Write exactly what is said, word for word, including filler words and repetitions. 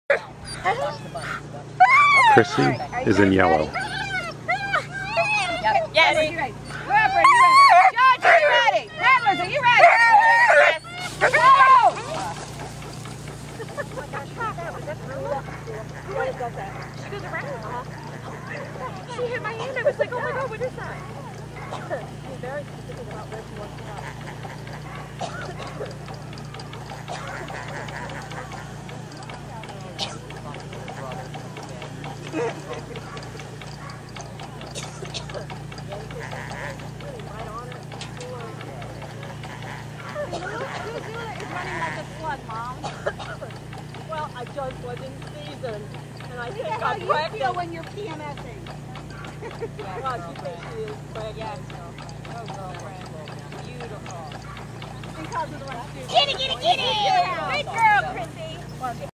Chrissy is in yellow. Yep. Yes. Are you ready? Whoever, are you ready? Judge, are you ready? Handlers, are you ready? Yes. Go! What does that? She goes around. Uh-huh. She hit my hand. I was like, oh my god, what is that? She's very specific about where she wants to go. Well, I just was in season, and I think how I'm you pregnant. feel when you're PMSing. Well, she thinks she is pregnant. Yes. Oh, girlfriend. Beautiful. Because of the last Get it, get it, get it! Good girl, Chrissy.